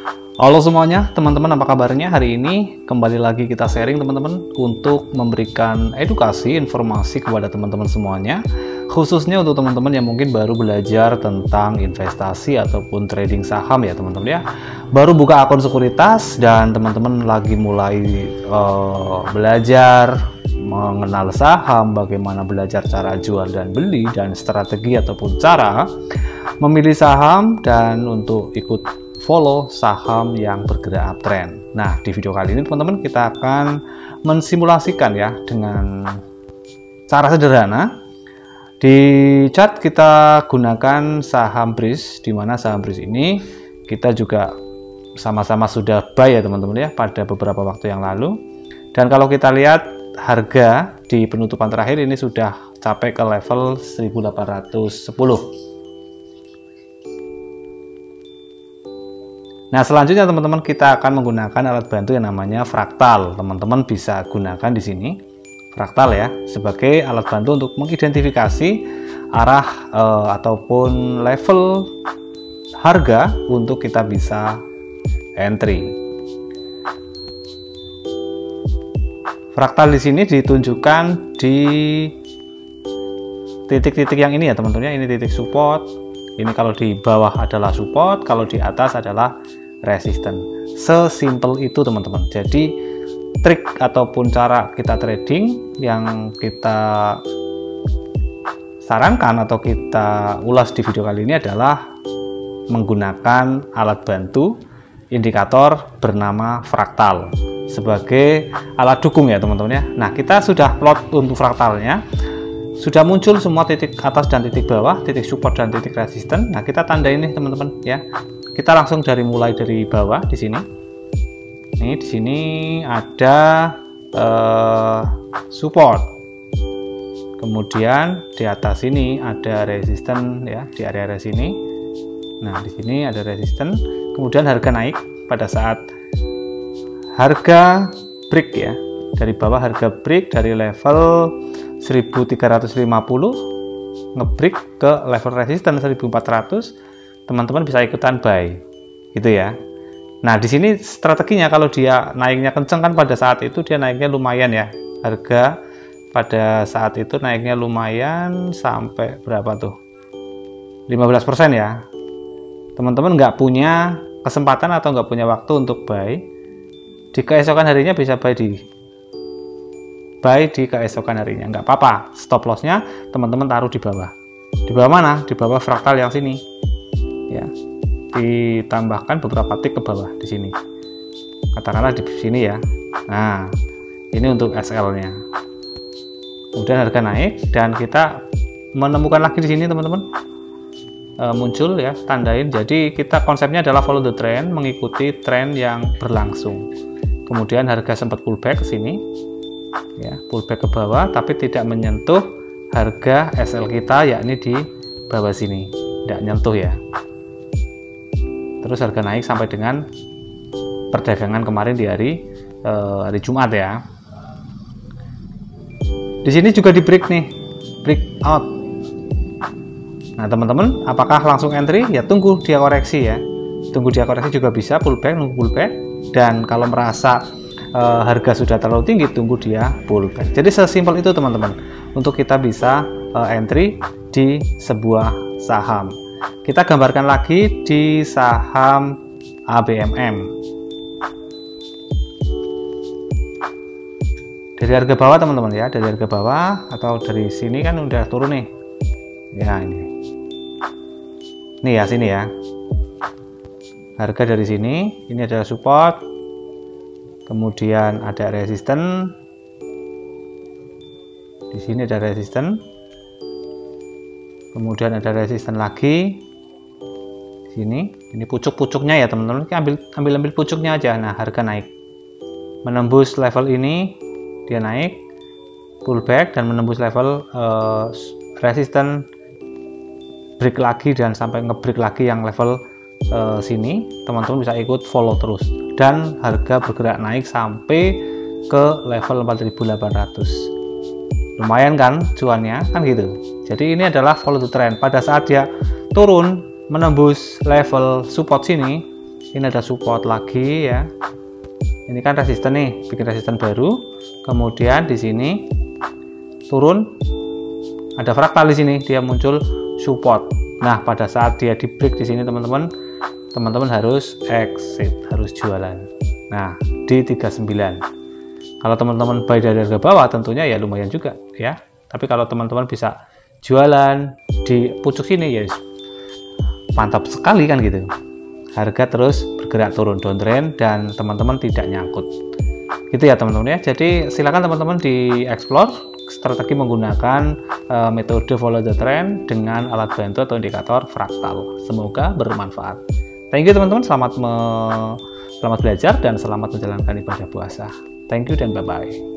Halo semuanya, teman-teman, apa kabarnya? Hari ini kembali lagi kita sharing teman-teman untuk memberikan edukasi, informasi kepada teman-teman semuanya, khususnya untuk teman-teman yang mungkin baru belajar tentang investasi ataupun trading saham ya teman-teman ya. Baru buka akun sekuritas dan teman-teman lagi mulai belajar mengenal saham, bagaimana belajar cara jual dan beli dan strategi ataupun cara memilih saham dan untuk ikut follow saham yang bergerak uptrend. Nah, di video kali ini teman-teman kita akan mensimulasikan ya dengan cara sederhana. Di chart kita gunakan saham BRIS, di mana saham BRIS ini kita juga sama-sama sudah buy ya teman-teman ya pada beberapa waktu yang lalu. Dan kalau kita lihat harga di penutupan terakhir ini sudah capai ke level 1810. Nah, selanjutnya teman-teman kita akan menggunakan alat bantu yang namanya fraktal. Teman-teman bisa gunakan di sini fraktal ya sebagai alat bantu untuk mengidentifikasi arah ataupun level harga untuk kita bisa entry. Fraktal di sini ditunjukkan di titik-titik yang ini ya teman-teman ya. Ini titik support. Ini kalau di bawah adalah support, kalau di atas adalah resisten. Sesimpel itu teman-teman. Jadi trik ataupun cara kita trading yang kita sarankan atau kita ulas di video kali ini adalah menggunakan alat bantu indikator bernama fraktal sebagai alat dukung ya teman-teman ya. Nah, kita sudah plot untuk fraktalnya. Sudah muncul semua titik atas dan titik bawah, titik support dan titik resisten. Nah, kita tanda ini teman-teman ya. Kita langsung mulai dari bawah di sini. Ini di sini ada support. Kemudian di atas ini ada resisten ya di area sini. Nah, di sini ada resisten. Kemudian harga naik pada saat harga break ya. Dari bawah harga break dari level 1350 ngebreak ke level resisten 1400, teman-teman bisa ikutan buy gitu ya. Nah, di sini strateginya kalau dia naiknya kenceng kan pada saat itu dia naiknya lumayan ya, harga pada saat itu naiknya lumayan sampai berapa tuh, 15% ya. Teman-teman nggak punya kesempatan atau nggak punya waktu untuk buy di keesokan harinya, bisa buy di keesokan harinya, nggak apa-apa. Stop lossnya teman-teman taruh di bawah. Di bawah mana? Di bawah fraktal yang sini ya. Ditambahkan beberapa tick ke bawah di sini, katakanlah di sini ya. Nah, ini untuk SL nya. Kemudian harga naik dan kita menemukan lagi di sini teman-teman, muncul ya, tandain. Jadi kita konsepnya adalah follow the trend, mengikuti tren yang berlangsung. Kemudian harga sempat pullback ke sini ya, pullback ke bawah tapi tidak menyentuh harga SL kita, yakni di bawah sini, tidak nyentuh ya. Terus harga naik sampai dengan perdagangan kemarin di hari Jumat ya. Di sini juga di break nih, break out. Nah teman-teman, apakah langsung entry? Ya tunggu dia koreksi ya, tunggu dia koreksi juga bisa, pullback, nunggu pullback. Dan kalau merasa harga sudah terlalu tinggi, tunggu dia pullback. Jadi sesimpel itu teman-teman untuk kita bisa entry di sebuah saham. Kita gambarkan lagi di saham ABMM. Dari harga bawah teman-teman ya, dari harga bawah atau dari sini kan udah turun nih ya, ini ya, sini ya, harga dari sini, ini adalah support, kemudian ada resisten, di sini ada resisten, kemudian ada resisten lagi di sini. Ini pucuk-pucuknya ya teman-teman, ambil pucuknya aja. Nah, harga naik menembus level ini, dia naik pullback dan menembus level resisten, break lagi dan sampai ngebreak lagi yang level sini. Teman-teman bisa ikut follow terus dan harga bergerak naik sampai ke level 4800. Lumayan kan cuannya kan gitu. Jadi ini adalah follow the trend. Pada saat dia turun menembus level support sini, Ini ada support lagi ya. Ini kan resisten nih, bikin resisten baru. Kemudian di sini turun, ada fraktal di sini, dia muncul support. Nah, pada saat dia di break di sini teman-teman harus exit, harus jualan. Nah, di 39. Kalau teman-teman buy dari harga bawah tentunya ya lumayan juga ya. Tapi kalau teman-teman bisa jualan di pucuk sini ya mantap sekali kan gitu. Harga terus bergerak turun downtrend dan teman-teman tidak nyangkut. Gitu ya teman-teman ya. Jadi silakan teman-teman di explore strategi menggunakan metode follow the trend dengan alat bantu atau indikator fraktal. Semoga bermanfaat. Thank you teman-teman, selamat belajar dan selamat menjalankan ibadah puasa. Thank you dan bye-bye.